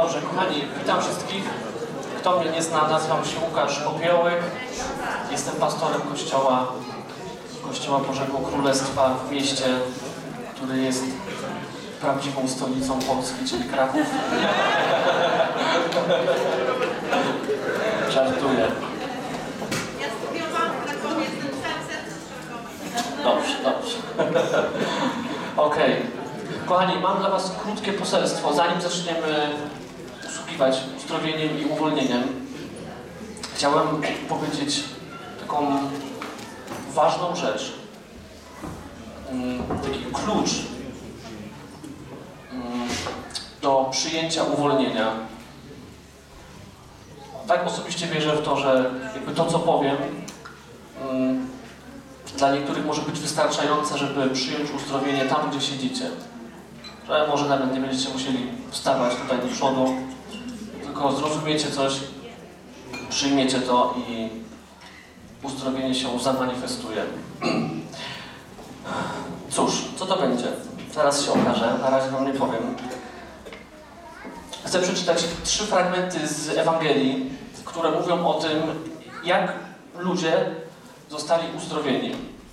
Dobrze, kochani, witam wszystkich. Kto mnie nie zna, nazywam się Łukasz Popiołek. Jestem pastorem Kościoła Bożego Królestwa w mieście, który jest prawdziwą stolicą Polski, czyli Kraków. Żartuję. Ja studiowałam w Krakowie, jestem sercem z Krakowa. Dobrze. Okej. Kochani, mam dla was krótkie poselstwo, zanim zaczniemy usługiwać uzdrowieniem i uwolnieniem. Chciałem powiedzieć taką ważną rzecz. Taki klucz do przyjęcia uwolnienia. Tak osobiście wierzę w to, że jakby to, co powiem, dla niektórych może być wystarczające, żeby przyjąć uzdrowienie tam, gdzie siedzicie. Że może nawet nie będziecie musieli wstawać tutaj do przodu, tylko zrozumiecie coś, przyjmiecie to i uzdrowienie się zamanifestuje. Cóż, co to będzie? Zaraz się okaże, na razie wam nie powiem. Chcę przeczytać 3 fragmenty z Ewangelii, które mówią o tym, jak ludzie zostali uzdrowieni.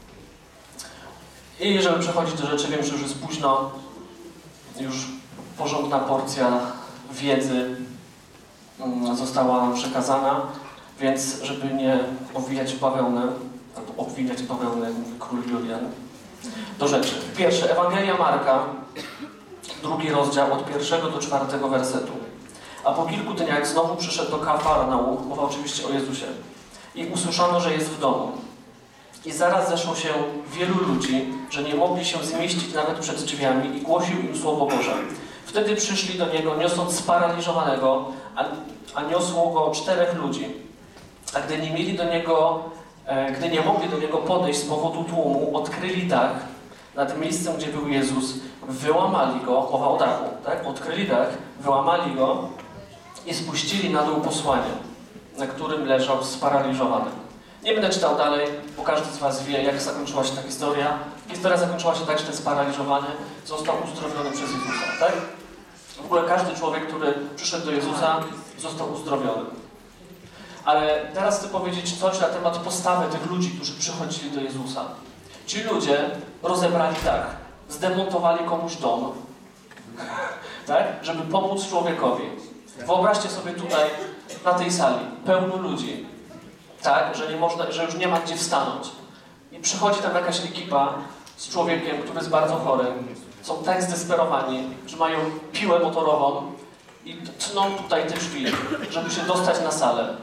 I żeby przechodzić do rzeczy, wiem, że już jest późno, już porządna porcja wiedzy została nam przekazana, więc żeby nie owijać bawełnę, albo obwijać bawełnę, jak mówi król Julian, do rzeczy. Pierwsze, Ewangelia Marka, 2 rozdział, od 1 do 4 wersetu. A po kilku dniach znowu przyszedł do Kafarnaum, mowa oczywiście o Jezusie, i usłyszano, że jest w domu. I zaraz zeszło się wielu ludzi, że nie mogli się zmieścić nawet przed drzwiami i głosił im Słowo Boże. Wtedy przyszli do Niego, niosąc sparaliżowanego, a niosło Go 4 ludzi. A gdy nie mogli do Niego podejść z powodu tłumu, odkryli dach nad miejscem, gdzie był Jezus, wyłamali Go, mowa o dachu, tak? Odkryli dach, wyłamali Go i spuścili na dół posłanie, na którym leżał sparaliżowany. Nie będę czytał dalej, bo każdy z was wie, jak zakończyła się ta historia. Historia zakończyła się tak, że ten sparaliżowany został uzdrowiony przez Jezusa, tak? W ogóle każdy człowiek, który przyszedł do Jezusa, został uzdrowiony. Ale teraz chcę powiedzieć coś na temat postawy tych ludzi, którzy przychodzili do Jezusa. Ci ludzie rozebrali dach, zdemontowali komuś dom, tak? Żeby pomóc człowiekowi. Wyobraźcie sobie tutaj, na tej sali, pełno ludzi, tak? Że już nie ma gdzie wstanąć. I przychodzi tam jakaś ekipa z człowiekiem, który jest bardzo chory. Są tak zdesperowani, że mają piłę motorową i tną tutaj te drzwi, żeby się dostać na salę.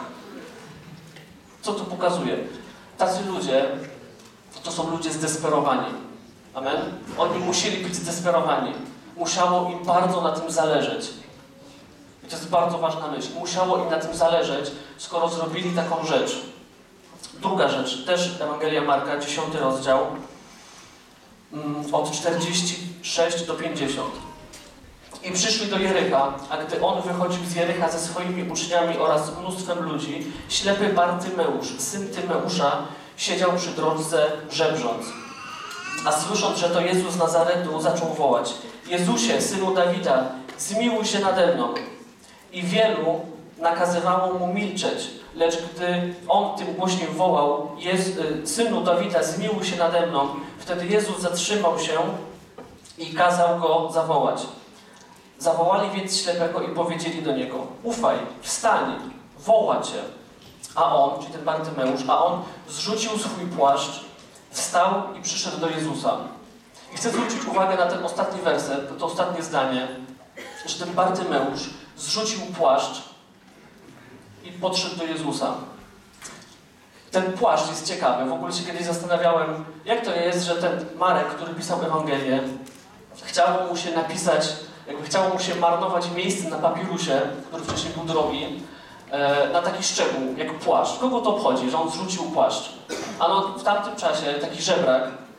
Co to pokazuje? Tacy ludzie to są ludzie zdesperowani. Amen? Oni musieli być zdesperowani. Musiało im bardzo na tym zależeć. I to jest bardzo ważna myśl. Musiało im na tym zależeć, skoro zrobili taką rzecz. Druga rzecz, też Ewangelia Marka, 10 rozdział, od 46 do 50. I przyszli do Jericha, a gdy on wychodził z Jericha ze swoimi uczniami oraz mnóstwem ludzi, ślepy Bartymeusz, syn Tymeusza, siedział przy drodze żebrząc. A słysząc, że to Jezus z Nazaretu, zaczął wołać: Jezusie, synu Dawida, zmiłuj się nade mną. I wielu nakazywało mu milczeć, lecz gdy on tym głośniej wołał: synu Dawida, zmiłuj się nade mną, wtedy Jezus zatrzymał się i kazał go zawołać. Zawołali więc ślepego i powiedzieli do niego: ufaj, wstań, woła cię. A on, czyli ten Bartymeusz, zrzucił swój płaszcz, wstał i przyszedł do Jezusa. I chcę zwrócić uwagę na ten ostatni werset, to ostatnie zdanie, że ten Bartymeusz zrzucił płaszcz i podszedł do Jezusa. Ten płaszcz jest ciekawy. W ogóle się kiedyś zastanawiałem, jak to jest, że ten Marek, który pisał Ewangelię, chciało mu się marnować miejsce na papirusie, który wcześniej był drogi, na taki szczegół, jak płaszcz. Kogo to obchodzi, że on zrzucił płaszcz? W tamtym czasie taki żebrak,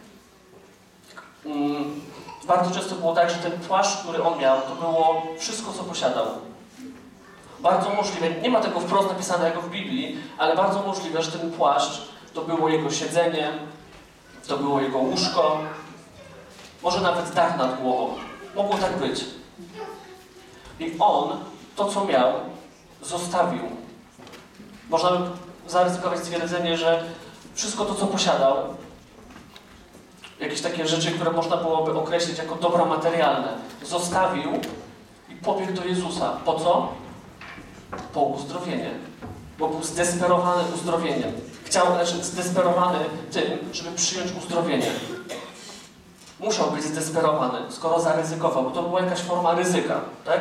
bardzo często było tak, że ten płaszcz, który on miał, to było wszystko, co posiadał. Bardzo możliwe, nie ma tego wprost napisanego w Biblii, ale bardzo możliwe, że ten płaszcz to było jego siedzenie, to było jego łóżko, może nawet dach nad głową. Mogło tak być. I on to, co miał, zostawił. Można by zaryzykować stwierdzenie, że wszystko to, co posiadał, jakieś takie rzeczy, które można byłoby określić jako dobra materialne, zostawił i pobiegł do Jezusa. Po co? Po uzdrowienie. Bo był zdesperowany uzdrowieniem. Zdesperowany tym, żeby przyjąć uzdrowienie. Musiał być zdesperowany, skoro zaryzykował, bo to była jakaś forma ryzyka, tak?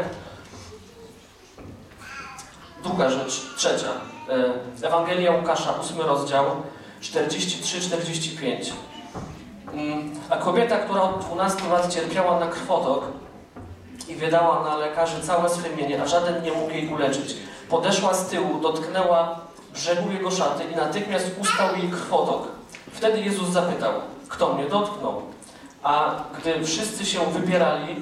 Druga rzecz, trzecia. Ewangelia Łukasza, 8 rozdział, 43-45. A kobieta, która od 12 lat cierpiała na krwotok i wydała na lekarzy całe swe mienie, a żaden nie mógł jej uleczyć, podeszła z tyłu, dotknęła brzegu jego szaty i natychmiast ustał jej krwotok. Wtedy Jezus zapytał, kto mnie dotknął? A gdy wszyscy się wybierali,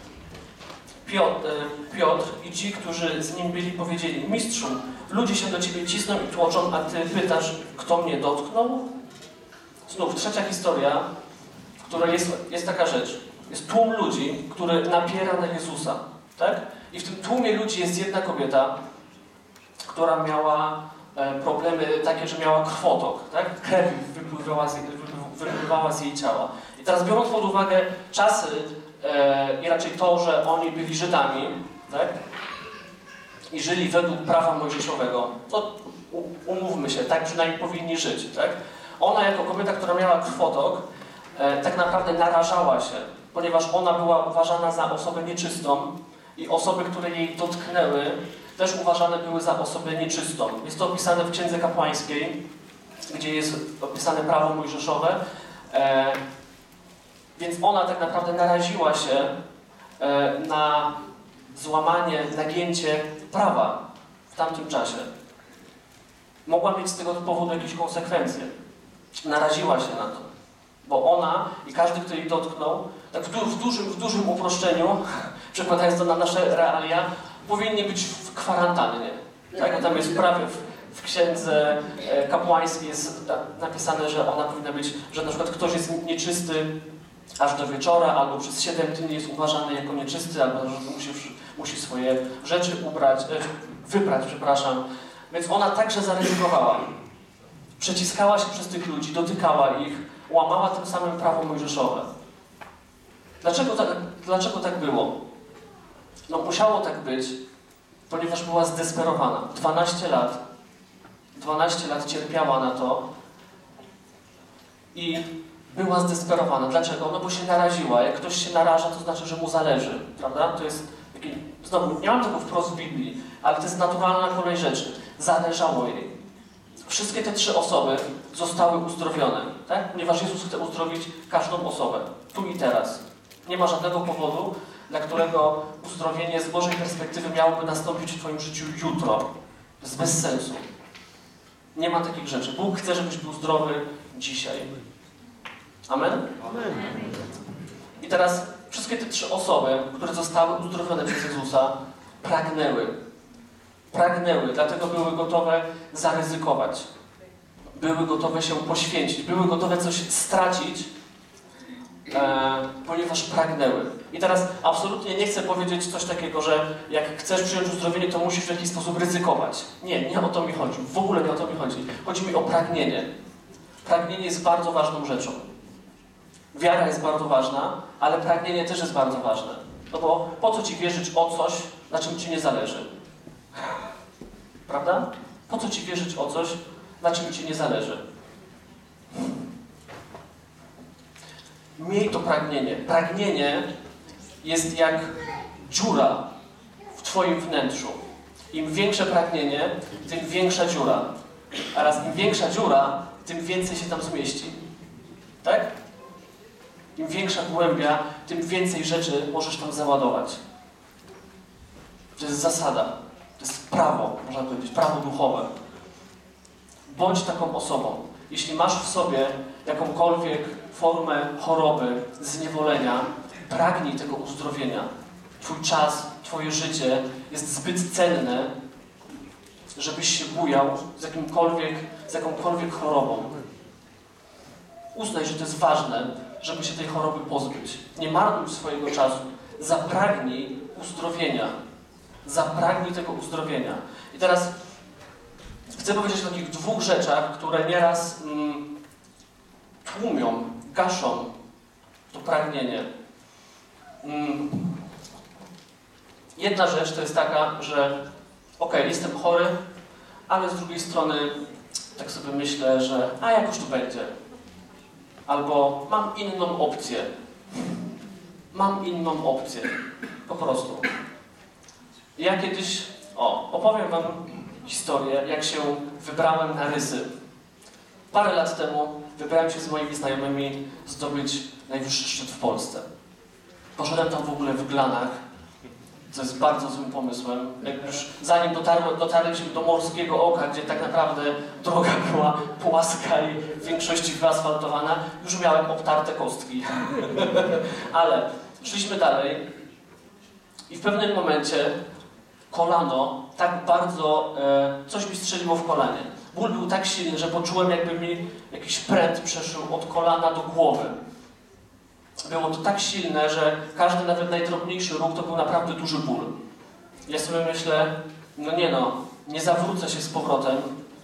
Piotr i ci, którzy z nim byli, powiedzieli, mistrzu, ludzie się do ciebie cisną i tłoczą, a ty pytasz, kto mnie dotknął? Znów trzecia historia, w której jest taka rzecz. Jest tłum ludzi, który napiera na Jezusa, tak? I w tym tłumie ludzi jest jedna kobieta, która miała problemy takie, że miała krwotok, tak? Krew wypływała z jej ciała. I teraz biorąc pod uwagę czasy i raczej to, że oni byli Żydami, tak? I żyli według prawa mojżeszowego, to umówmy się, tak przynajmniej powinni żyć, tak? Ona jako kobieta, która miała krwotok, tak naprawdę narażała się, ponieważ ona była uważana za osobę nieczystą i osoby, które jej dotknęły, też uważane były za osobę nieczystą. Jest to opisane w Księdze Kapłańskiej, gdzie jest opisane prawo mojżeszowe, więc ona tak naprawdę naraziła się na złamanie, nagięcie prawa w tamtym czasie. Mogła mieć z tego powodu jakieś konsekwencje. Naraziła się na to, bo ona i każdy, kto jej dotknął, tak w dużym uproszczeniu, przekładając to na nasze realia, powinni być w kwarantannie. Tak? Tam jest prawie w Księdze Kapłańskiej jest napisane, że ona powinna być, że na przykład ktoś jest nieczysty aż do wieczora, albo przez 7 dni jest uważany jako nieczysty, albo że musi swoje rzeczy wybrać, przepraszam. Więc ona także zaryzykowała. Przeciskała się przez tych ludzi, dotykała ich, łamała tym samym prawo mojżeszowe. Dlaczego tak było? No musiało tak być, ponieważ była zdesperowana. 12 lat cierpiała na to i była zdesperowana. Dlaczego? No bo się naraziła. Jak ktoś się naraża, to znaczy, że mu zależy. Prawda? To jest taki... Znowu, nie mam tego wprost w Biblii, ale to jest naturalna kolej rzeczy. Zależało jej. Wszystkie te 3 osoby zostały uzdrowione. Tak? Ponieważ Jezus chce uzdrowić każdą osobę. Tu i teraz. Nie ma żadnego powodu, dla którego uzdrowienie z Bożej perspektywy miałoby nastąpić w Twoim życiu jutro. To jest bez sensu. Nie ma takich rzeczy. Bóg chce, żebyś był zdrowy dzisiaj. Amen? Amen. I teraz wszystkie te 3 osoby, które zostały uzdrowione przez Jezusa, pragnęły, dlatego były gotowe zaryzykować. Były gotowe się poświęcić, były gotowe coś stracić, ponieważ pragnęły. I teraz absolutnie nie chcę powiedzieć coś takiego, że jak chcesz przyjąć uzdrowienie, to musisz w jakiś sposób ryzykować. Nie o to mi chodzi. W ogóle nie o to mi chodzi. Chodzi mi o pragnienie. Pragnienie jest bardzo ważną rzeczą. Wiara jest bardzo ważna, ale pragnienie też jest bardzo ważne. No bo po co Ci wierzyć o coś, na czym Ci nie zależy? Prawda? Po co Ci wierzyć o coś, na czym Ci nie zależy? Miej to pragnienie. Pragnienie jest jak dziura w Twoim wnętrzu. Im większe pragnienie, tym większa dziura. A raz im większa dziura, tym więcej się tam zmieści. Tak? Im większa głębia, tym więcej rzeczy możesz tam załadować. To jest zasada. To jest prawo, można powiedzieć, prawo duchowe. Bądź taką osobą. Jeśli masz w sobie jakąkolwiek formę choroby, zniewolenia, pragnij tego uzdrowienia. Twój czas, Twoje życie jest zbyt cenne, żebyś się bujał z jakąkolwiek chorobą. Uznaj, że to jest ważne, żeby się tej choroby pozbyć. Nie marnuj swojego czasu. Zapragnij uzdrowienia. Zapragnij tego uzdrowienia. I teraz chcę powiedzieć o takich dwóch rzeczach, które nieraz tłumią, gaszą to pragnienie. Jedna rzecz to jest taka, że jestem chory, ale z drugiej strony tak sobie myślę, że jakoś tu będzie. Albo mam inną opcję. Mam inną opcję. Po prostu. Ja kiedyś, opowiem wam historię, jak się wybrałem na Rysy. Parę lat temu wybrałem się z moimi znajomymi zdobyć najwyższy szczyt w Polsce. Poszedłem tam w ogóle w Glanach, co jest bardzo złym pomysłem. Jak już zanim dotarliśmy do Morskiego Oka, gdzie tak naprawdę droga była płaska i w większości wyasfaltowana, już miałem obtarte kostki. Ale szliśmy dalej i w pewnym momencie kolano tak bardzo, coś mi strzeliło w kolanie. Ból był tak silny, że poczułem, jakby mi jakiś pręt przeszył od kolana do głowy. Było to tak silne, że każdy, nawet najdrobniejszy ruch, to był naprawdę duży ból. Ja sobie myślę, nie zawrócę się z powrotem.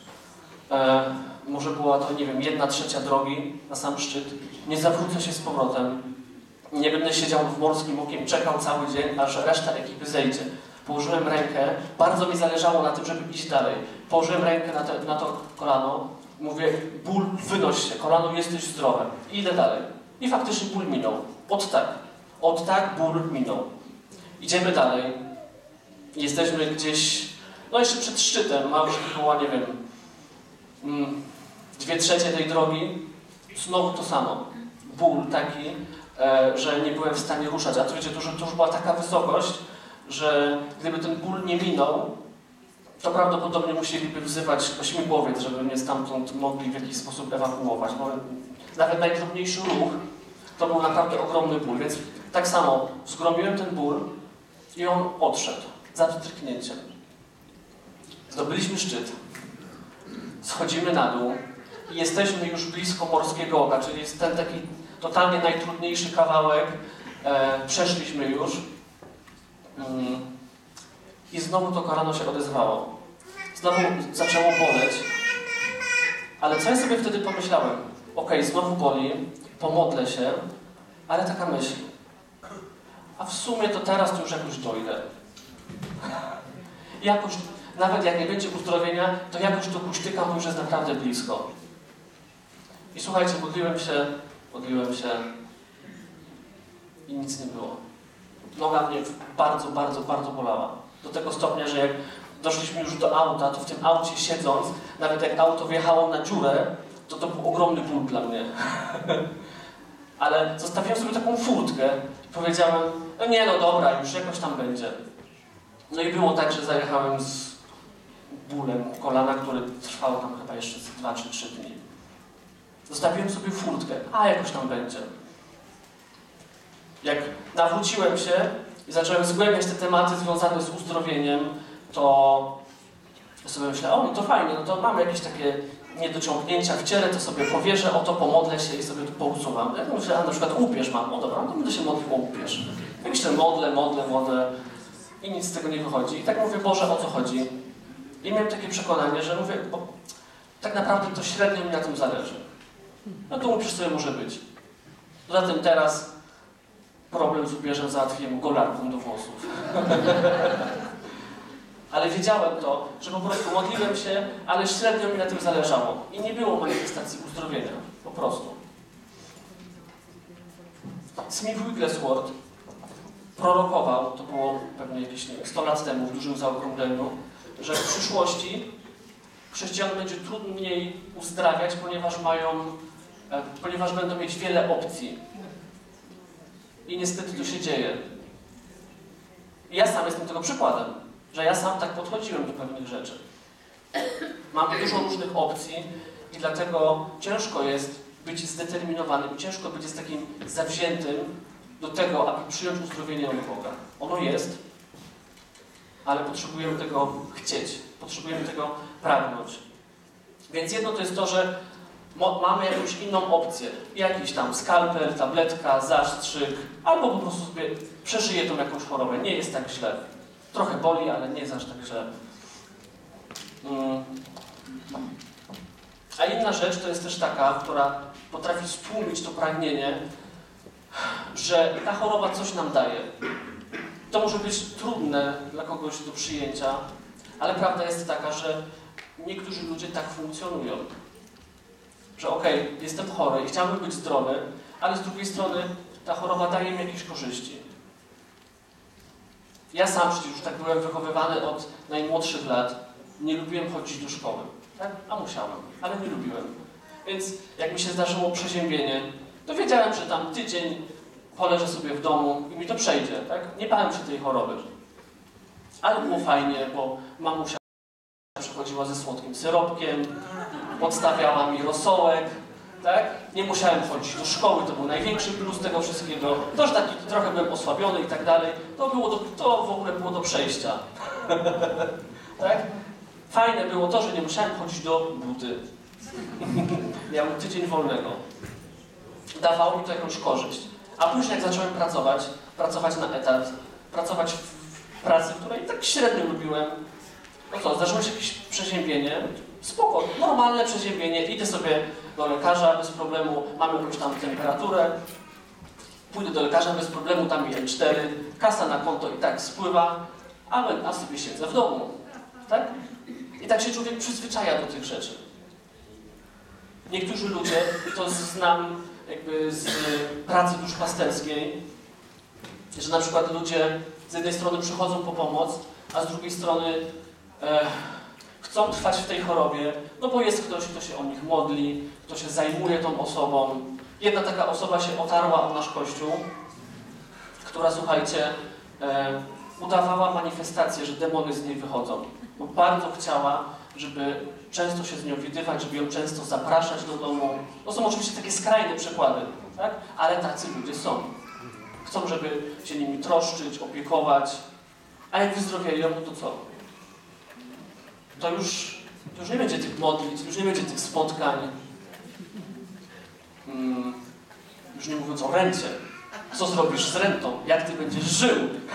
Może była to, nie wiem, 1/3 drogi na sam szczyt. Nie zawrócę się z powrotem. Nie będę siedział w Morskim Okiem, czekał cały dzień, aż reszta ekipy zejdzie. Położyłem rękę, bardzo mi zależało na tym, żeby iść dalej. Położyłem rękę na to kolano, mówię, ból, wynoś się, kolano, jesteś zdrowe. I idę dalej. I faktycznie ból minął. Od tak ból minął. Idziemy dalej. Jesteśmy gdzieś, jeszcze przed szczytem, a już była, nie wiem, 2/3 tej drogi. Znowu to samo. Ból taki, że nie byłem w stanie ruszać. A to wiecie, to już była taka wysokość, że gdyby ten ból nie minął, to prawdopodobnie musieliby wzywać ośmigłowiec, żeby mnie stamtąd mogli w jakiś sposób ewakuować. Bo nawet najdrobniejszy ruch to był naprawdę ogromny ból, więc tak samo zgromiłem ten ból i on odszedł za drgnięciem. Zdobyliśmy szczyt, schodzimy na dół i jesteśmy już blisko Morskiego Oka, czyli jest ten taki totalnie najtrudniejszy kawałek, przeszliśmy już i znowu to kolano się odezwało. Znowu zaczęło boleć, ale co ja sobie wtedy pomyślałem? Znowu boli, pomodlę się, ale taka myśl. A w sumie to teraz to już jakoś dojdę. Jakoś, nawet jak nie będzie uzdrowienia, to jakoś to kuśtykam, bo już jest naprawdę blisko. I słuchajcie, modliłem się i nic nie było. Noga mnie bardzo, bardzo, bardzo bolała. Do tego stopnia, że jak doszliśmy już do auta, to w tym aucie siedząc, nawet jak auto wjechało na dziurę, to był ogromny ból dla mnie. Ale zostawiłem sobie taką furtkę i powiedziałem, dobra, już jakoś tam będzie. No i było tak, że zajechałem z bólem kolana, który trwał tam chyba jeszcze 2 czy 3 dni. Zostawiłem sobie furtkę, jakoś tam będzie. Jak nawróciłem się i zacząłem zgłębiać te tematy związane z uzdrowieniem, to sobie myślę, to fajnie, to mamy jakieś takie niedociągnięcia w ciele, to sobie powierzę, pomodlę się i sobie to pousuwam. Jak myślę, na przykład łupież mam, dobra, to będę się modlił o łupież. Ja myślę, modlę i nic z tego nie wychodzi. I tak mówię, Boże, o co chodzi? I miałem takie przekonanie, że mówię, bo tak naprawdę to średnio mi na tym zależy. To łupież sobie może być. Poza tym teraz problem z łupieżem załatwiłem golarką do włosów. Ale wiedziałem to, że po prostu modliłem się, ale średnio mi na tym zależało. I nie było manifestacji uzdrowienia. Po prostu. Smith Wigglesworth prorokował, to było pewnie jakieś 100 lat temu w dużym zaokrągleniu, że w przyszłości chrześcijan będzie trudniej uzdrawiać, ponieważ będą mieć wiele opcji. I niestety to się dzieje. I ja sam jestem tego przykładem, że ja sam tak podchodziłem do pewnych rzeczy. Mam dużo różnych opcji i dlatego ciężko jest być zdeterminowanym, ciężko być takim zawziętym do tego, aby przyjąć uzdrowienie od Boga. Ono jest, ale potrzebujemy tego chcieć, potrzebujemy tego pragnąć. Więc jedno to jest to, że mamy jakąś inną opcję. Jakiś tam skalpel, tabletka, zastrzyk, albo po prostu sobie przeżyję tą jakąś chorobę. Nie jest tak źle. Trochę boli, ale nie jest aż tak źle. A inna rzecz to jest też taka, która potrafi stłumić to pragnienie, że ta choroba coś nam daje. To może być trudne dla kogoś do przyjęcia, ale prawda jest taka, że niektórzy ludzie tak funkcjonują. Że okej, jestem chory i chciałbym być zdrowy, ale z drugiej strony ta choroba daje mi jakieś korzyści. Ja sam przecież już tak byłem wychowywany od najmłodszych lat. Nie lubiłem chodzić do szkoły, tak? A musiałem, ale nie lubiłem. Więc jak mi się zdarzyło przeziębienie, to wiedziałem, że tam tydzień poleżę sobie w domu i mi to przejdzie, tak? Nie bałem się tej choroby. Ale było fajnie, bo mamusia przychodziła ze słodkim syropkiem, podstawiała mi rosołek, tak? Nie musiałem chodzić do szkoły, to był największy plus tego wszystkiego. To, że taki trochę byłem osłabiony i tak dalej, to w ogóle było do przejścia. Tak? Fajne było to, że nie musiałem chodzić do budy. Miałem tydzień wolnego. Dawało mi to jakąś korzyść. A później jak zacząłem pracować na etat, pracować w pracy, której tak średnio lubiłem, no co, zdarzyło się jakieś przeziębienie, spoko, normalne przeziębienie, idę sobie do lekarza bez problemu, mam jakąś tam temperaturę, pójdę do lekarza bez problemu, tam mi M4, kasa na konto i tak spływa, a sobie siedzę w domu, tak? I tak się człowiek przyzwyczaja do tych rzeczy. Niektórzy ludzie, to znam jakby z pracy duszpasterskiej, że na przykład ludzie z jednej strony przychodzą po pomoc, a z drugiej strony chcą trwać w tej chorobie, no bo jest ktoś, kto się o nich modli, kto się zajmuje tą osobą. Jedna taka osoba się otarła o nasz Kościół, która, słuchajcie, udawała manifestację, że demony z niej wychodzą. Bo bardzo chciała, żeby często się z nią widywać, żeby ją często zapraszać do domu. To są oczywiście takie skrajne przykłady, tak? Ale tacy ludzie są. Chcą, żeby się nimi troszczyć, opiekować, a jak wyzdrowieją, no to co? To już nie będzie tych modlitw, już nie będzie tych spotkań. Już nie mówiąc o rencie. Co zrobisz z rentą? Jak ty będziesz żył?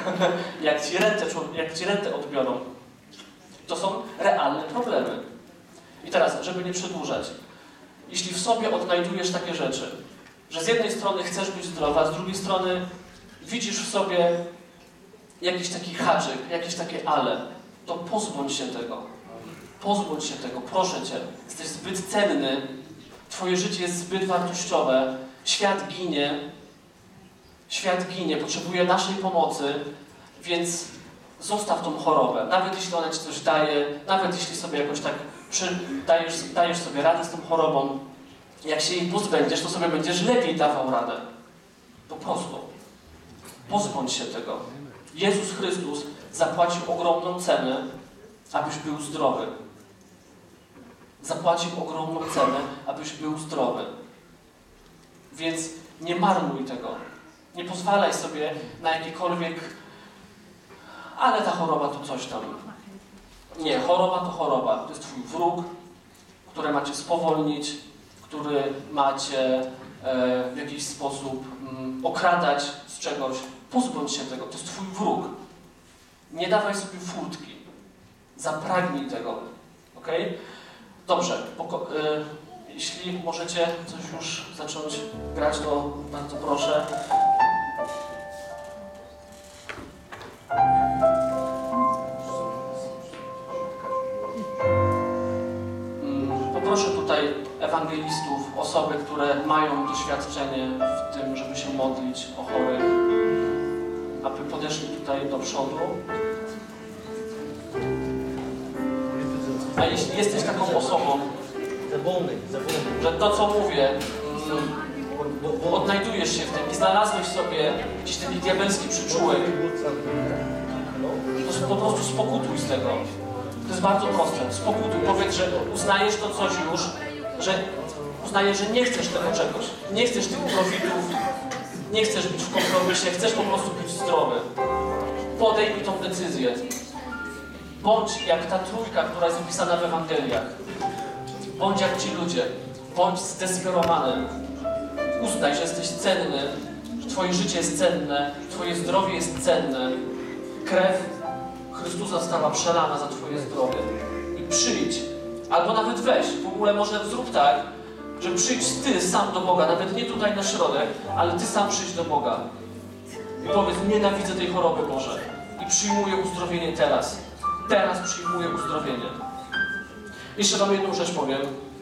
jak ci rentę odbiorą? To są realne problemy. I teraz, żeby nie przedłużać, jeśli w sobie odnajdujesz takie rzeczy, że z jednej strony chcesz być zdrowa, a z drugiej strony widzisz w sobie jakiś taki haczyk, jakieś takie ale, to pozbądź się tego. Pozbądź się tego, proszę Cię. Jesteś zbyt cenny, Twoje życie jest zbyt wartościowe, świat ginie, potrzebuje naszej pomocy, więc zostaw tą chorobę. Nawet jeśli ona Ci coś daje, nawet jeśli sobie jakoś tak dajesz sobie radę z tą chorobą, jak się jej pozbędziesz, to sobie będziesz lepiej dawał radę. Po prostu. Pozbądź się tego. Jezus Chrystus zapłacił ogromną cenę, abyś był zdrowy. Zapłacił ogromną cenę, abyś był zdrowy. Więc nie marnuj tego. Nie pozwalaj sobie na jakikolwiek ale ta choroba to coś tam. Nie, choroba to choroba. To jest Twój wróg, który ma Cię spowolnić, który ma Cię w jakiś sposób okradać z czegoś. Pozbądź się tego. To jest Twój wróg. Nie dawaj sobie furtki. Zapragnij tego. Ok? Dobrze. Jeśli możecie coś już zacząć grać, to bardzo proszę. Poproszę tutaj ewangelistów, osoby, które mają doświadczenie w tym, żeby się modlić o chorych, aby podeszli tutaj do przodu. A jeśli jesteś taką osobą, że to, co mówię, odnajdujesz się w tym i znalazłeś sobie gdzieś ten diabelski przyczółek, to po prostu spokutuj z tego. To jest bardzo proste. Spokutuj. Powiedz, że uznajesz to coś już, że uznajesz, że nie chcesz tego czegoś. Nie chcesz tych profitów, nie chcesz być w kompromisie, chcesz po prostu być zdrowy. Podejmij tą decyzję. Bądź jak ta trójka, która jest opisana w Ewangeliach. Bądź jak ci ludzie. Bądź zdesperowany. Uznaj, że jesteś cenny, że Twoje życie jest cenne, Twoje zdrowie jest cenne. Krew Chrystusa została przelana za twoje zdrowie. I przyjdź, albo nawet weź, w ogóle może zrób tak, że przyjdź ty sam do Boga, nawet nie tutaj na środek, ale ty sam przyjdź do Boga. I powiedz, nienawidzę tej choroby, Boże. I przyjmuję uzdrowienie teraz. Teraz przyjmuję uzdrowienie. Jeszcze wam jedną rzecz powiem.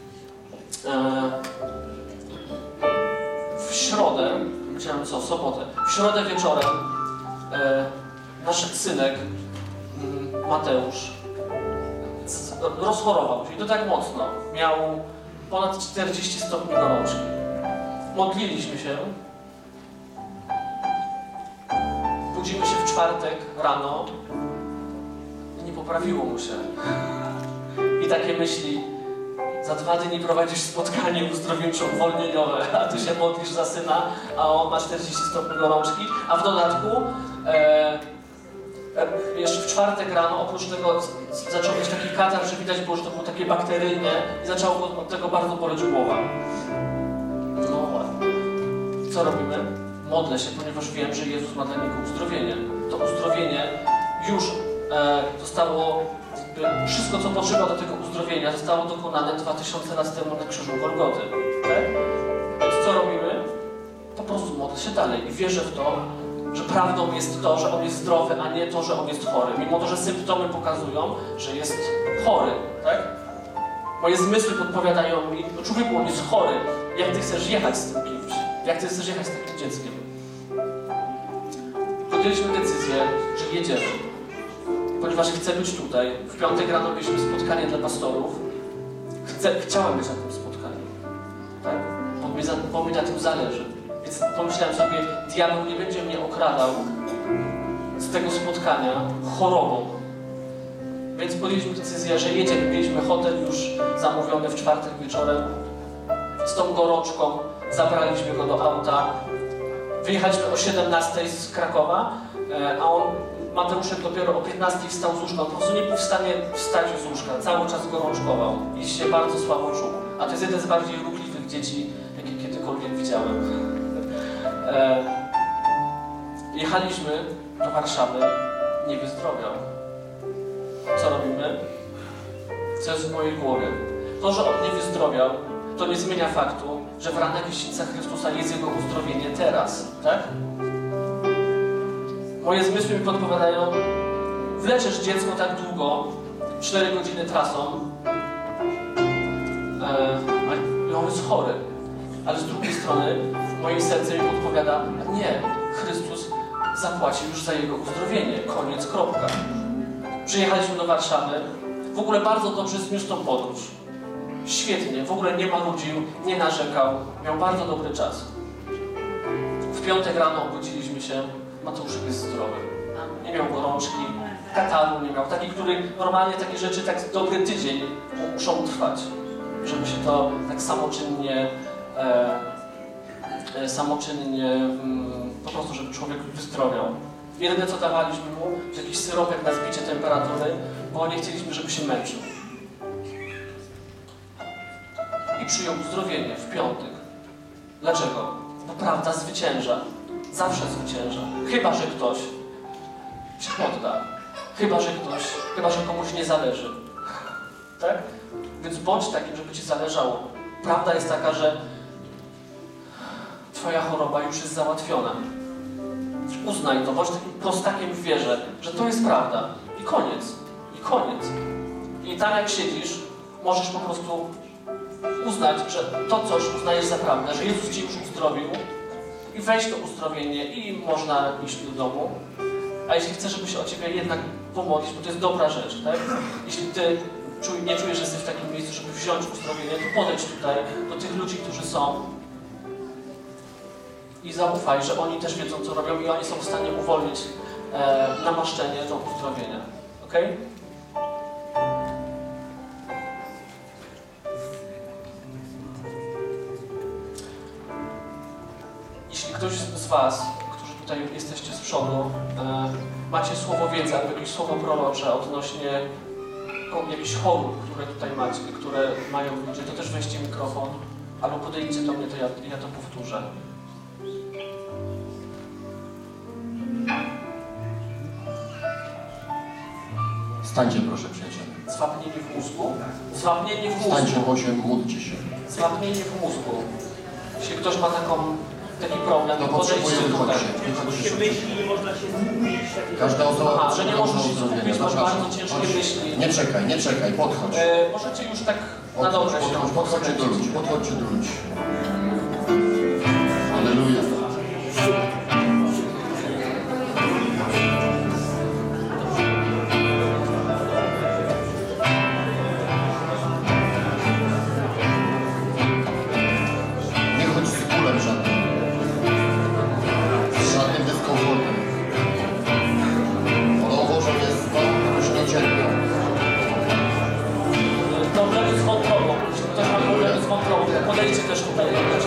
W środę, chciałem co, sobotę, w środę wieczorem nasz synek Mateusz rozchorował się i to tak mocno. Miał ponad 40 stopni gorączki. Modliliśmy się. Budzimy się w czwartek rano i nie poprawiło mu się. I takie myśli, za 2 dni prowadzisz spotkanie uzdrowieńczo-uwolnieniowe, a ty się modlisz za syna, a on ma 40 stopni gorączki, a w dodatku jeszcze w czwartek rano, oprócz tego zaczął mieć taki katar, że widać było, że to było takie bakteryjne i zaczęło go od tego bardzo boleć głowa. No ładnie. Co robimy? Modlę się, ponieważ wiem, że Jezus ma dla niego uzdrowienie. To uzdrowienie już zostało, wszystko co potrzeba do tego uzdrowienia zostało dokonane 2000 lat temu na krzyżu Golgoty. Tak? Więc co robimy? Po prostu modlę się dalej i wierzę w to, że prawdą jest to, że on jest zdrowy, a nie to, że on jest chory. Mimo to, że symptomy pokazują, że jest chory. Tak? Moje zmysły podpowiadają mi, no człowieku, on jest chory. Jak ty chcesz jechać z tym kimś? Jak ty chcesz jechać z takim dzieckiem? Podjęliśmy decyzję, że jedziemy. Ponieważ chcę być tutaj. W piątek rano mieliśmy spotkanie dla pastorów. Chciałem być na tym spotkaniu. Tak? Bo mi na tym zależy. Więc pomyślałem sobie, diabeł nie będzie mnie okradał z tego spotkania chorobą. Więc podjęliśmy decyzję, że jedziemy. Mieliśmy hotel już zamówiony w czwartek wieczorem. Z tą gorączką zabraliśmy go do auta. Wyjechaliśmy o 17 z Krakowa, a on, Mateuszek, dopiero o 15 wstał z łóżka. On po prostu nie był w stanie wstać z łóżka. Cały czas gorączkował i się bardzo słabo czuł. A to jest jeden z bardziej ruchliwych dzieci, jakie kiedykolwiek widziałem. Jechaliśmy do Warszawy, nie wyzdrowiał. Co robimy? Co jest w mojej głowie? To, że on nie wyzdrowiał, to nie zmienia faktu, że w ranach Iścica Chrystusa jest Jego uzdrowienie teraz, tak? Moje zmysły mi podpowiadają, wleczysz dziecko tak długo, 4 godziny trasą, i on jest chory. Ale z drugiej strony moje serce mi podpowiada, nie, Chrystus zapłaci już za Jego uzdrowienie, koniec, kropka. Przyjechaliśmy do Warszawy, w ogóle bardzo dobrze zniósł tą podróż. Świetnie, w ogóle nie marudził, nie narzekał, miał bardzo dobry czas. W piątek rano obudziliśmy się, Mateuszek jest zdrowy. Nie miał gorączki, kataru nie miał, taki, który normalnie takie rzeczy tak dobry tydzień muszą trwać, żeby się to tak samoczynnie po prostu, żeby człowiek wyzdrowiał. Jedyne co dawaliśmy mu, to jakiś syropek na zbicie temperatury, bo nie chcieliśmy, żeby się męczył. I przyjął uzdrowienie w piątek. Dlaczego? Bo prawda zwycięża. Zawsze zwycięża. Chyba że ktoś się podda. Chyba że komuś nie zależy. Tak? Więc bądź takim, żeby ci zależało. Prawda jest taka, że twoja choroba już jest załatwiona. Uznaj to, bądź takim prostakiem w wierze, że to jest prawda. I koniec. I koniec. I tam jak siedzisz, możesz po prostu uznać, że to coś uznajesz za prawdę, że Jezus ci już uzdrowił i weź to uzdrowienie i można iść do domu. A jeśli chcesz, żeby się o ciebie jednak pomodlić, bo to jest dobra rzecz, tak? Jeśli ty nie czujesz, że jesteś w takim miejscu, żeby wziąć uzdrowienie, to podejdź tutaj do tych ludzi, którzy są i zaufaj, że oni też wiedzą, co robią i oni są w stanie uwolnić namaszczenie do uzdrowienia. Okej? Jeśli ktoś z was, którzy tutaj jesteście z przodu, macie słowo wiedzy albo jakieś słowo prorocze odnośnie jakichś chorób, które tutaj macie, które mają ludzie, to też weźcie mikrofon albo podejdźcie do mnie, to ja to powtórzę. Stańcie proszę, przyjaciele. Zwapnienie w mózgu? Zwapnienie w Stańcie, mózgu. Boże, módlcie się. Zwapnienie w mózgu. Jeśli ktoś ma taki problem, No to podejdźcie potrzebuje, tutaj. wychodźcie. Wychodźcie szybciej. Każda osoba Aha, że potrzebuje nie możesz się uzdrowienia. skupić, masz Zapraszam. bardzo ciężkie Chodź. myśli. Nie czekaj, podchodź. Możecie już tak na dobre się Podchodźcie do ludzi, podchodźcie do ludzi. Halleluja. Nie chodź z bólem żadnym. Z żadnym dyskomfortem. Wolą Bożą jest to, którzy nie cierpią. Problemy z wątrobą. Jeśli ktoś ma problemy z wątrobą, to podejdźcie też tutaj.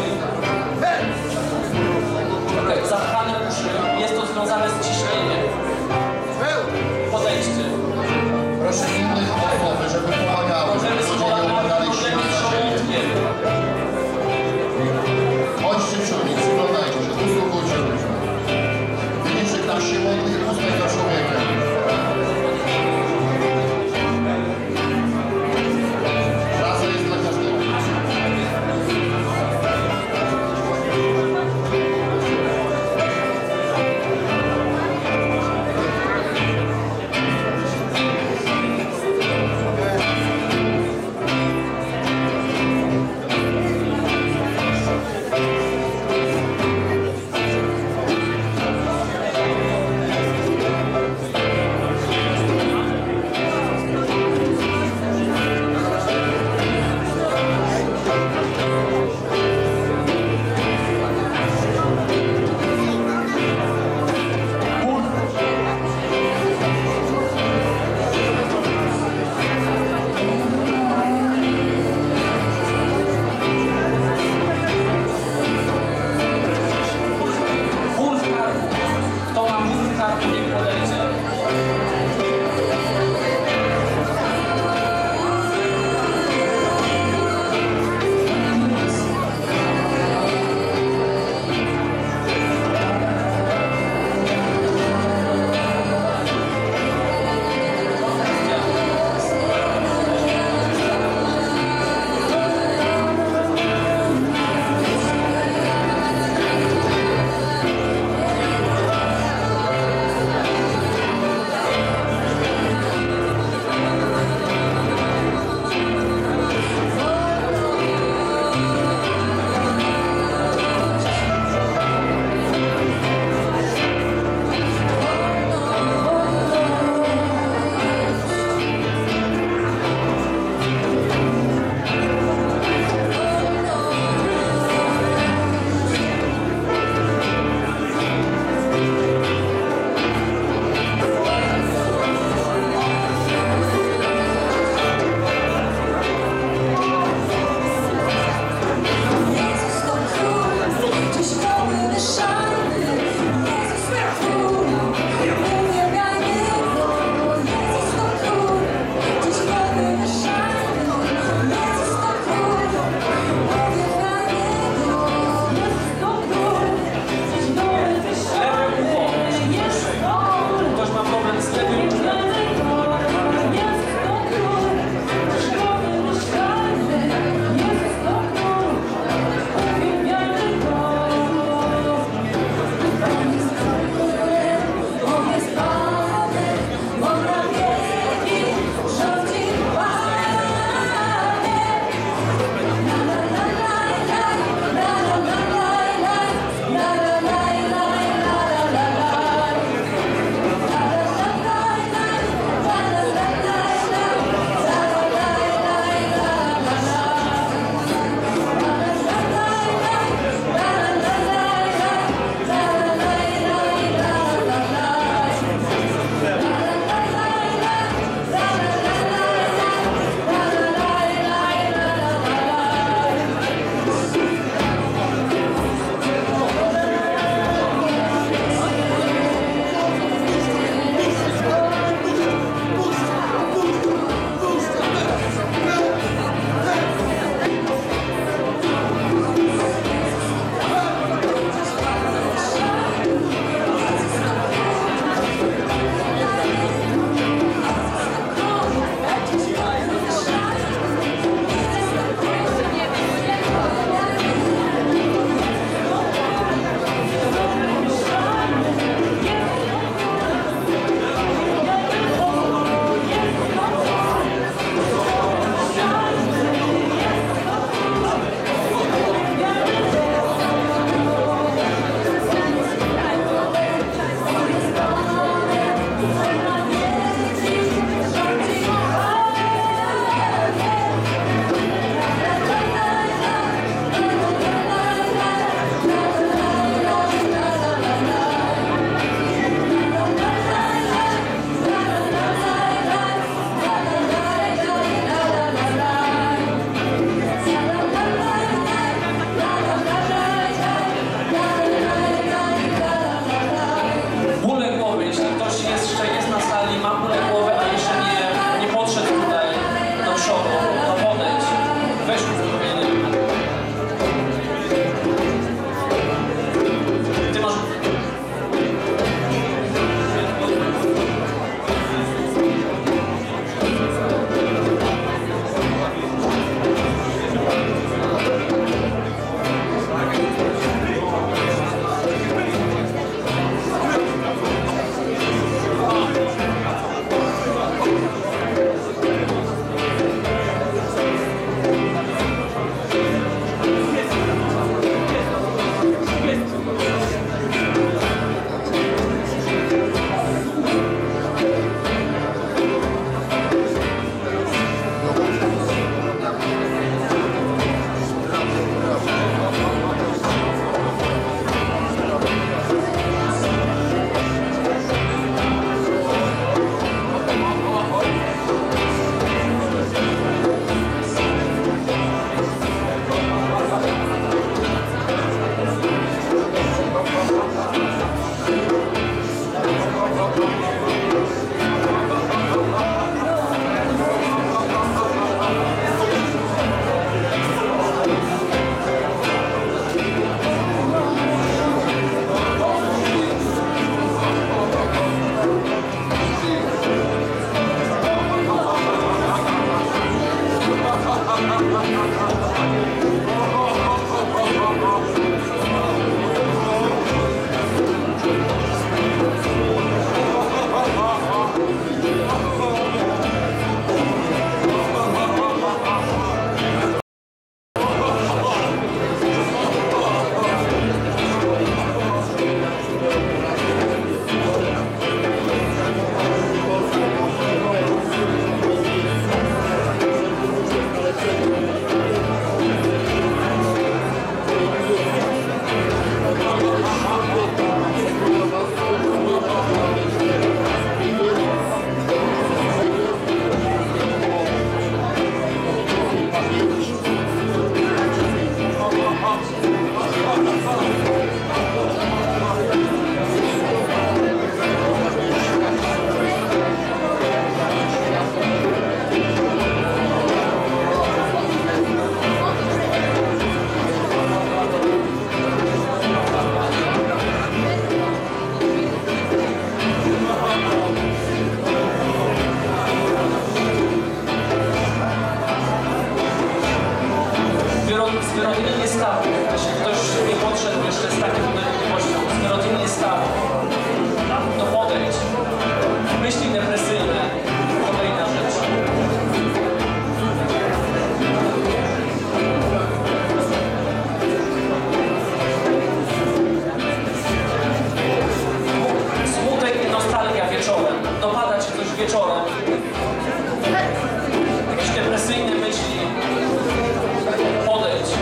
jakieś depresyjne myśli, odejdź.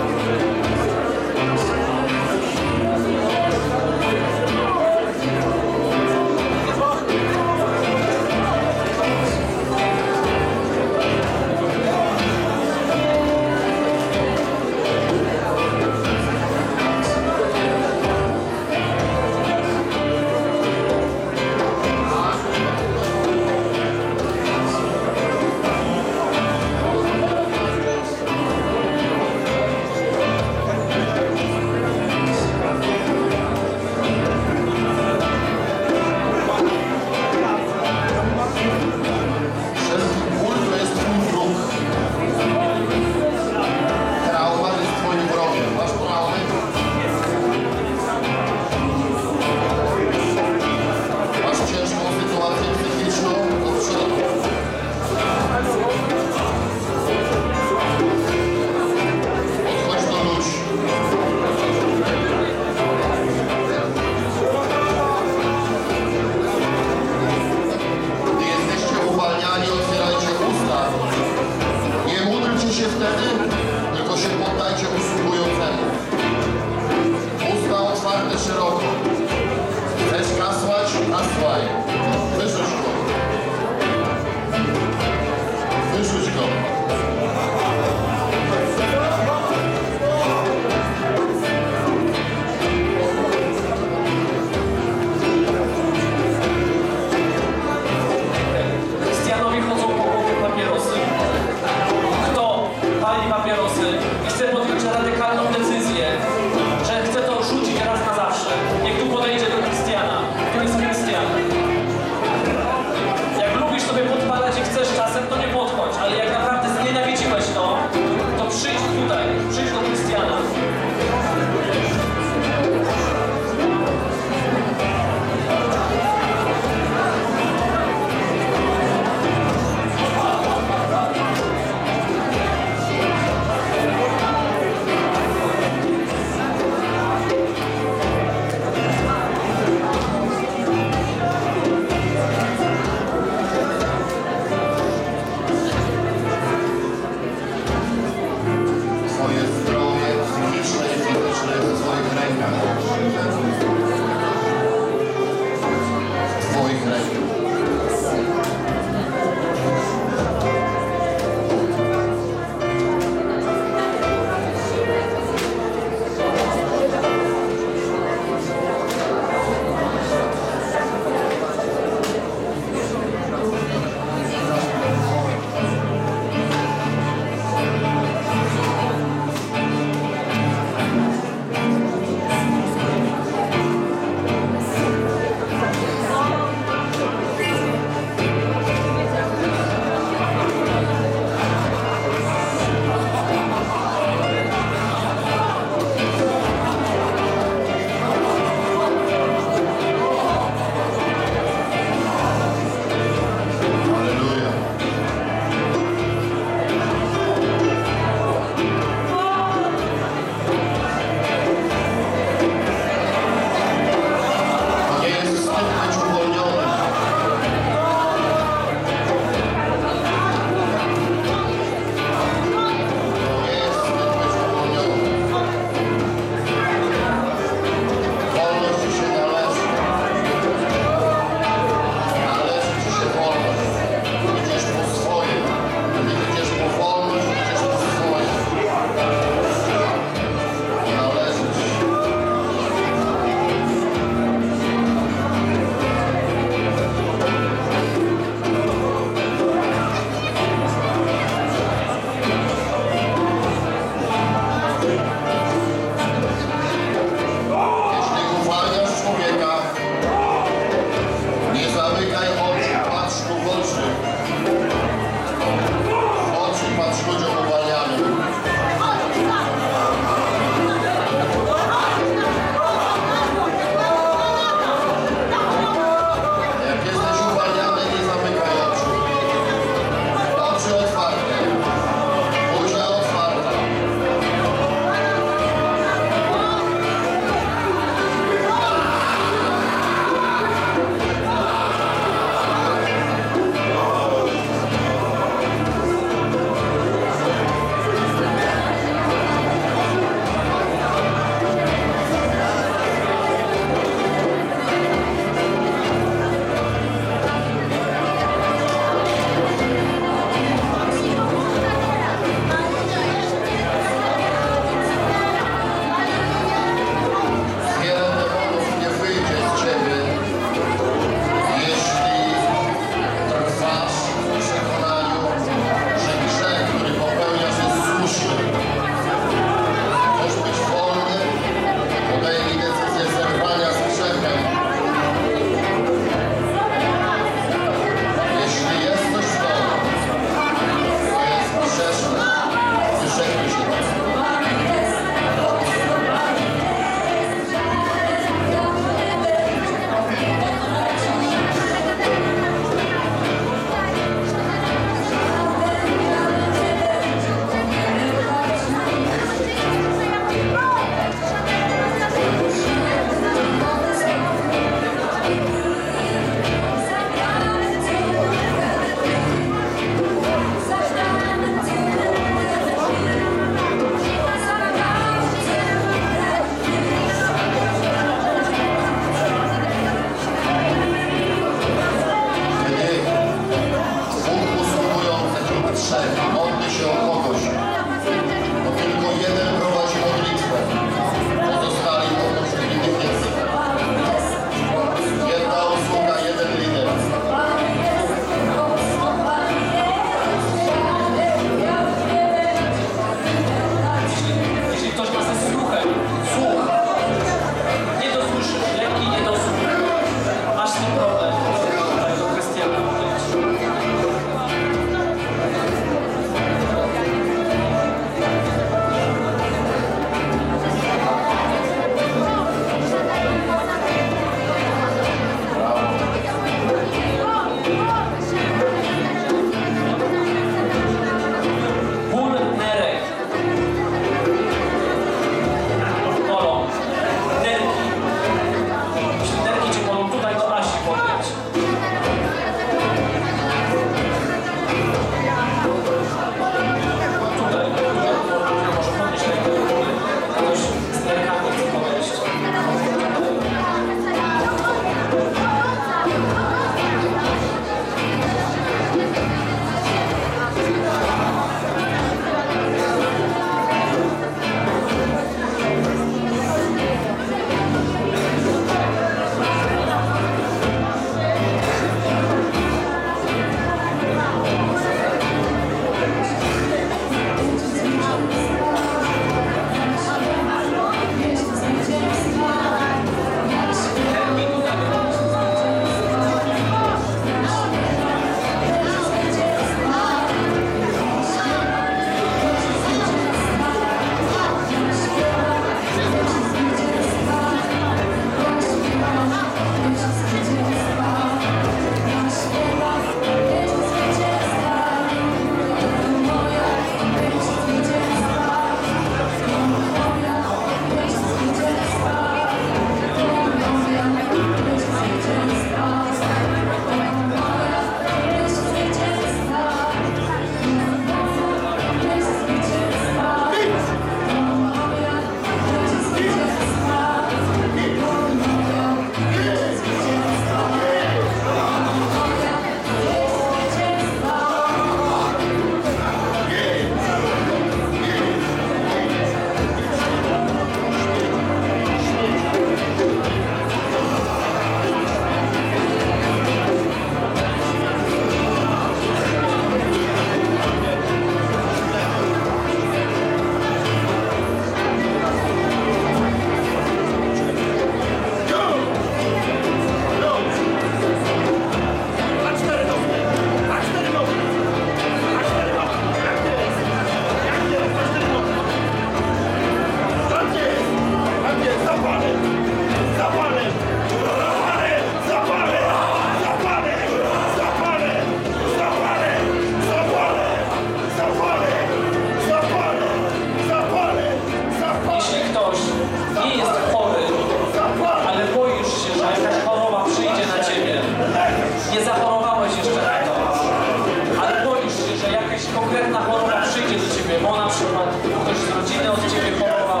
Nie zachorowałeś jeszcze na to, ale boisz się, że jakaś konkretna choroba przyjdzie do ciebie, bo na przykład ktoś z rodziny od ciebie chorował.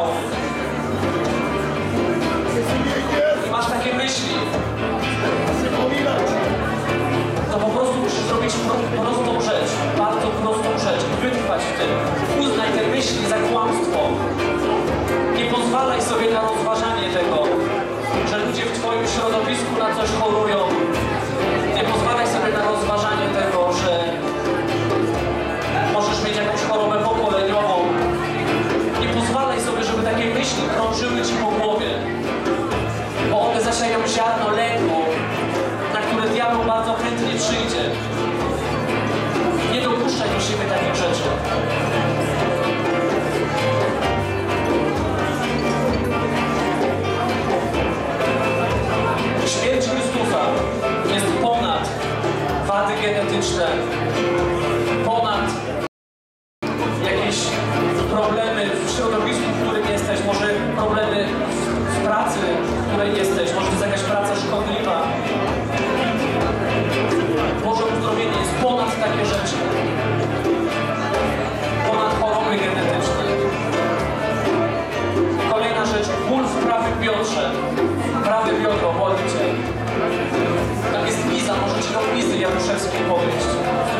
I masz takie myśli. To po prostu musisz zrobić prostą rzecz, bardzo prostą rzecz i wytrwać w tym. Uznaj te myśli za kłamstwo. Nie pozwalaj sobie na rozważanie tego, że ludzie w twoim środowisku na coś chorują. Nie pozwalaj sobie na rozważanie tego, że możesz mieć jakąś chorobę pokoleniową. Nie pozwalaj sobie, żeby takie myśli krążyły ci po głowie, bo one zasiają ziarno lęku, na które diabeł bardzo chętnie przyjdzie. Nie dopuszczaj do siebie takich rzeczy. Śmierć Chrystusa jest ponad wady genetyczne, ponad jakieś problemy w środowisku, w którym jesteś, może problemy w pracy, w której jesteś, może to jest jakaś praca szkodliwa. Boże uzdrowienie jest ponad takie rzeczy, ponad choroby genetyczne. Kolejna rzecz, ból w prawym biodrze. Prawe biodro, boli cię. Tam jest Liza, może ci o Lizy Januszewskiej powiedzieć.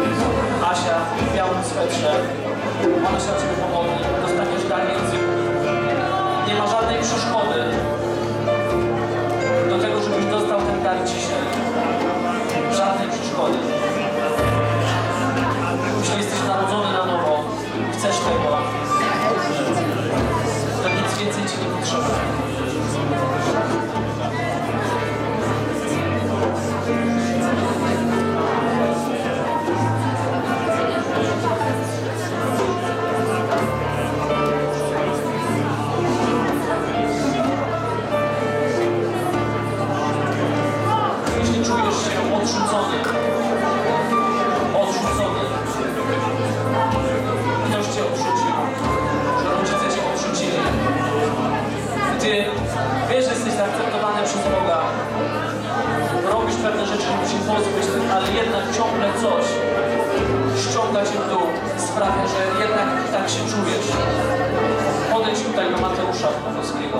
Asia w białym swetrze. Ona się o ciebie pomodli. Dostaniesz dar języków. Nie ma żadnej przeszkody do tego, żebyś dostał ten dar dzisiaj. Żadnej przeszkody. Jeśli jesteś narodzony na nowo, chcesz tego, to nic więcej ci nie potrzeba. Jeśli czujesz się odrzucony, ktoś cię odrzucił, że rodzice cię odrzucili, ty wiesz, że jesteś zaakceptowany przez Boga, robisz pewne rzeczy, żeby się pozbyć, ale jednak ciągle coś ściąga cię w dół, sprawia, że jednak tak się czujesz. Podejdź tutaj do Mateusza Kowalskiego.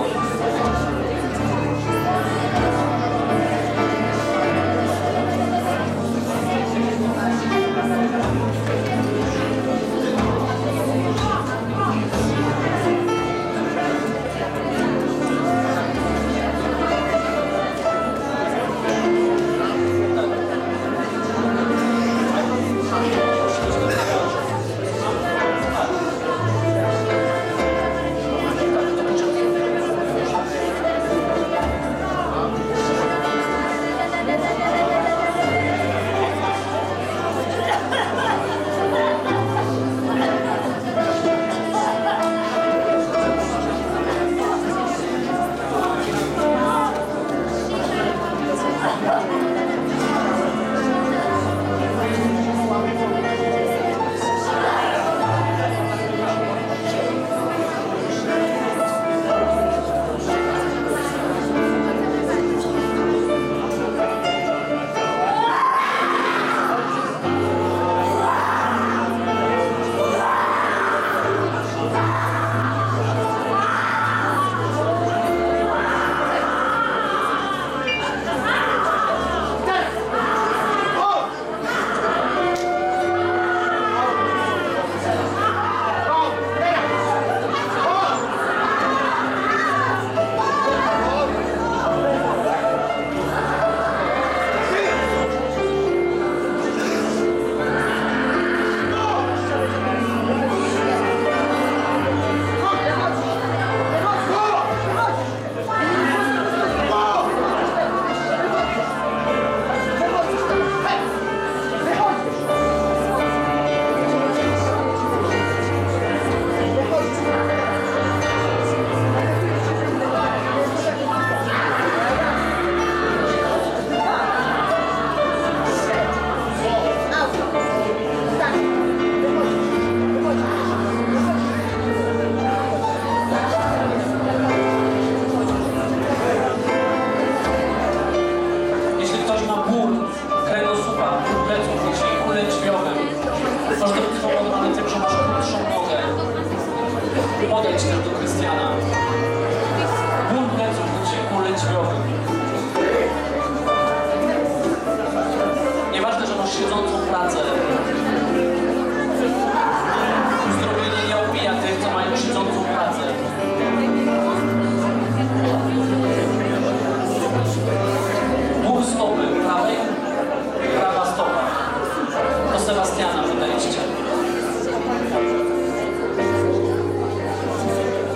Podejdź też do Krystiana. Ból pleców w odcinku lędźwiowym. Nieważne, że masz siedzącą pracę. Uzdrowienie nie omija tych, co mają siedzącą pracę. Ból stopy prawej, prawa stopa. Do Sebastiana podejdźcie.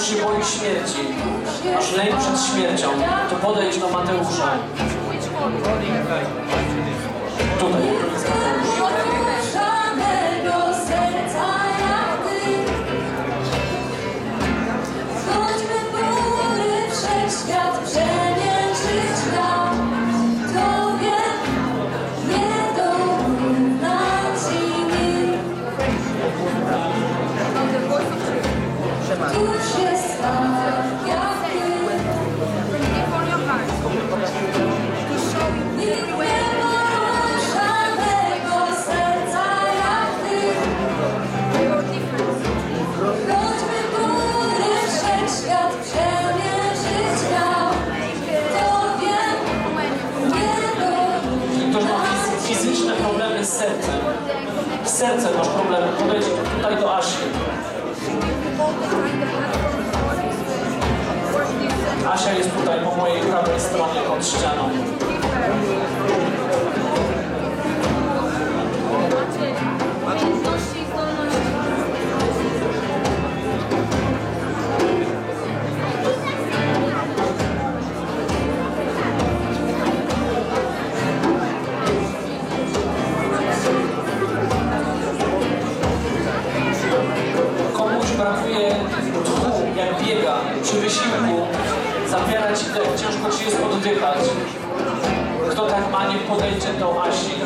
Mateusz się boi śmierci, masz lęk przed śmiercią, to podejdź do Mateusza. Tutaj jest Mateusz. Świat przemierzyć nam, Tobie nie dorównać im. Któż jest tak jak Ty? Nikt nie ma żadnego serca jak Ty. Choćby góry wszechświat przemierzyć miał, Tobie nie Jeśli ktoś ma fizyczne problemy z sercem, z sercem masz problemy, podejdź tutaj do Asi. Asia jest tutaj po mojej prawej stronie pod ścianą. Komuś brakuje tchu, jak biega przy wysiłku, zabiera ci dech, ciężko ci jest oddychać. Kto tak ma, niech podejdzie do Asi.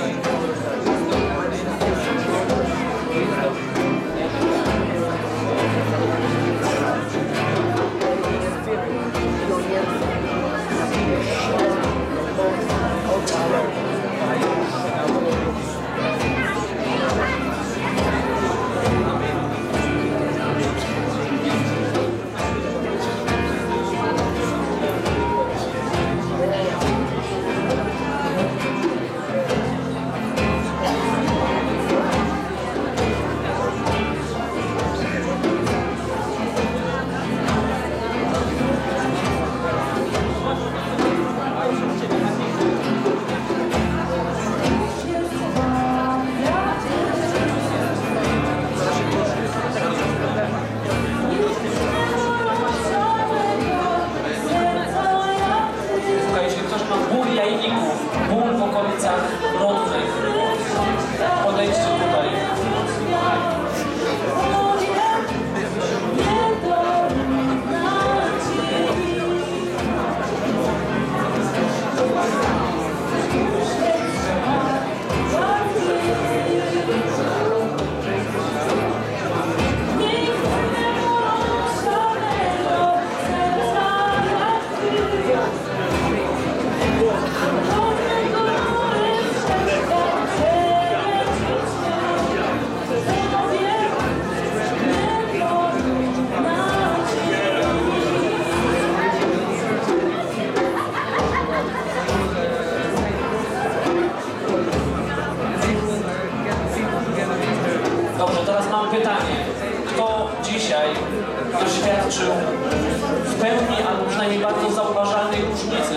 doświadczył w pełni, albo przynajmniej bardzo zauważalnej różnicy.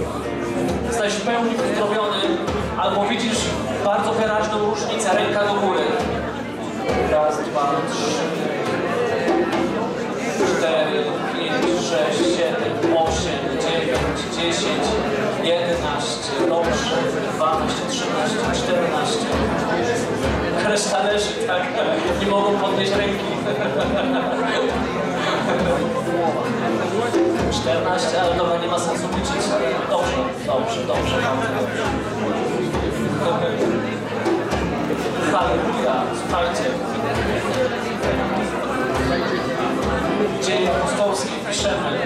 Jesteś w pełni uzdrowiony, albo widzisz bardzo wyraźną różnicę, ręka do góry. Raz, dwa, trzy, 4, 5, 6, 7, 8, 9, 10, 11, dobrze, 12, 13, 14. Reszta leży, tak? Nie mogą podnieść ręki. 14, ale dobra, nie ma sensu liczyć. Dobrze, dobrze, dobrze. Halleluja, słuchajcie. Dzieje apostolskie piszemy.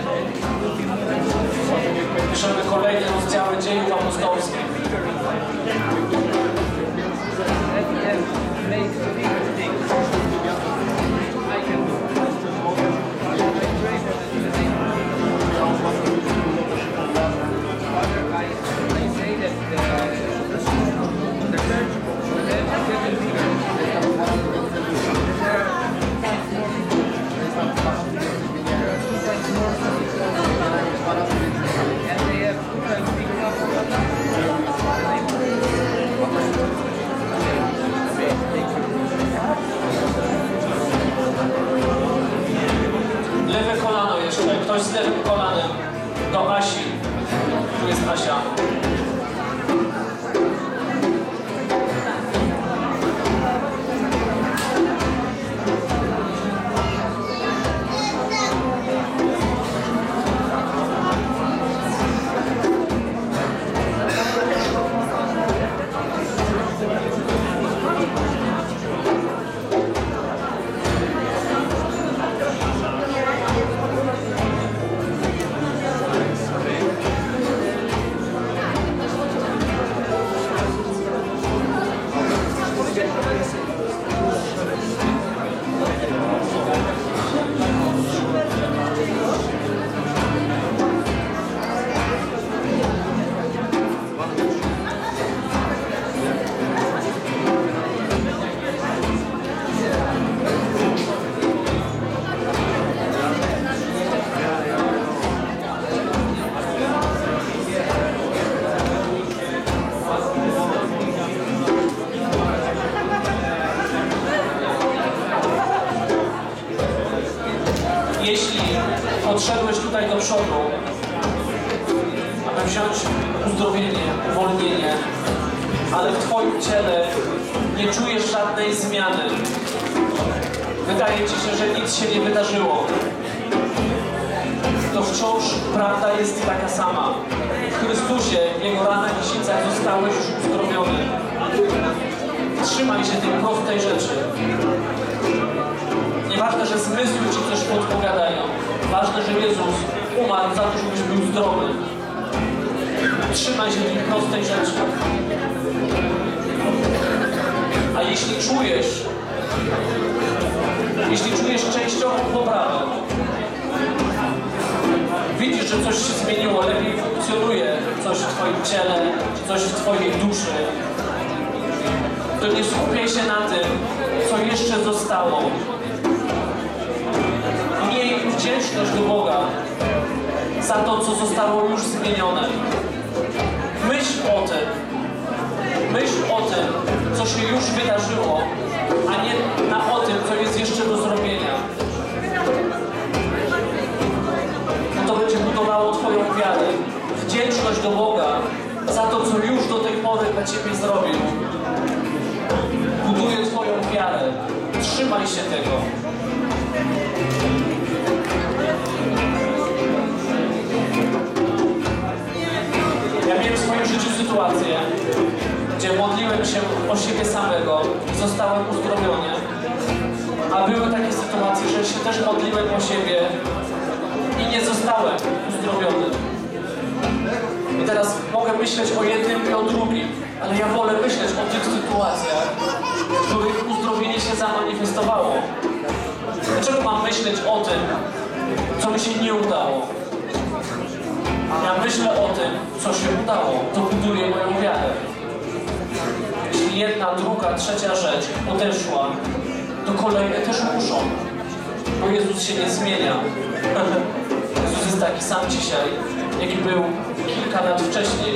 Piszemy kolejne rozdziały dziejów apostolskich. Asia. Jeśli podszedłeś tutaj do przodu, aby wziąć uzdrowienie, uwolnienie, ale w Twoim ciele nie czujesz żadnej zmiany, wydaje Ci się, że nic się nie wydarzyło, to wciąż prawda jest taka sama. W Chrystusie, w Jego ranach i sińcach zostałeś już uzdrowiony. Trzymaj się tej prostej rzeczy. Nieważne, że zmysły Ci coś podpowiadają. Ważne, że Jezus umarł za to, żebyś był zdrowy. Trzymaj się tej prostej rzeczy. A jeśli czujesz częściową poprawę, widzisz, że coś się zmieniło, lepiej funkcjonuje coś w Twoim ciele, coś w Twojej duszy, to nie skupiaj się na tym, co jeszcze zostało. Miej wdzięczność do Boga za to, co zostało już zmienione. Myśl o tym, co się już wydarzyło, a nie o tym, co jest jeszcze do zrobienia. To będzie budowało Twoją wiarę. Wdzięczność do Boga za to, co już do tej pory dla Ciebie zrobił. Buduje Twoją wiarę. Trzymaj się tego. Ja miałem w swoim życiu sytuację, gdzie modliłem się o siebie samego i zostałem uzdrowiony. A były takie sytuacje, że się też modliłem o siebie i nie zostałem uzdrowiony. I teraz mogę myśleć o jednym i o drugim, ale ja wolę myśleć o tych sytuacjach, w których uzdrowienie się zamanifestowało. Dlaczego mam myśleć o tym, co mi się nie udało? Ja myślę o tym, co się udało. To buduje moją wiarę. Jeśli jedna, druga, trzecia rzecz odeszła, to kolejne też muszą. Bo Jezus się nie zmienia. Jezus jest taki sam dzisiaj, jaki był kilka lat wcześniej.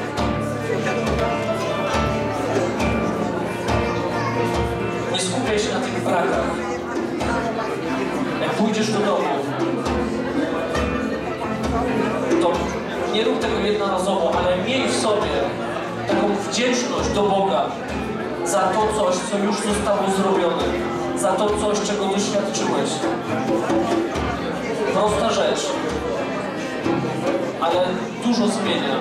Nie skupiaj się na tych brakach. Jak pójdziesz do domu, to nie rób tego jednorazowo, ale miej w sobie taką wdzięczność do Boga za to coś, co już zostało zrobione, za to coś, czego doświadczyłeś. Prosta rzecz, ale dużo zmienia.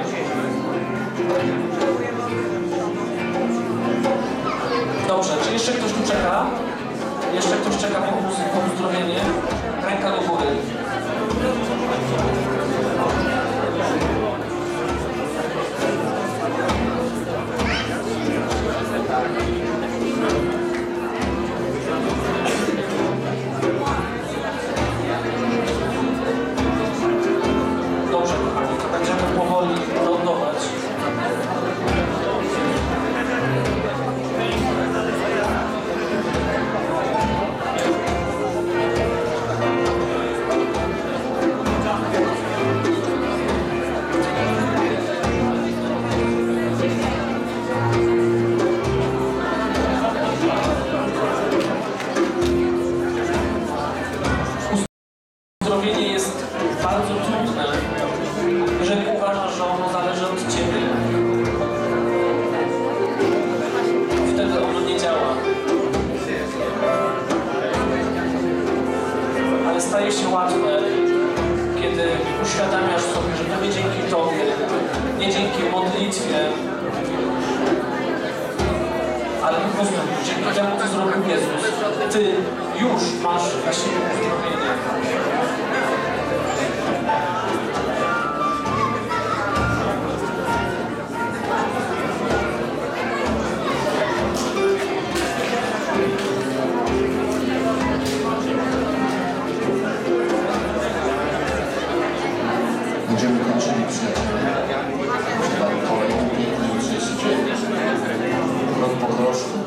Dobrze, czy jeszcze ktoś tu czeka? Jeszcze ktoś czeka po uzdrowienie? Ręka do góry. Dobrze, kochani, to będziemy powoli lądować. uświadamiasz sobie, że to nie dzięki Tobie, nie dzięki modlitwie, ale po prostu dzięki temu, co zrobił Jezus, Ty już masz dla siebie uzdrowienie. Będziemy kończyli przyjaciół. Kolejny piękny jutrzejszy dzień. Rok po groszku.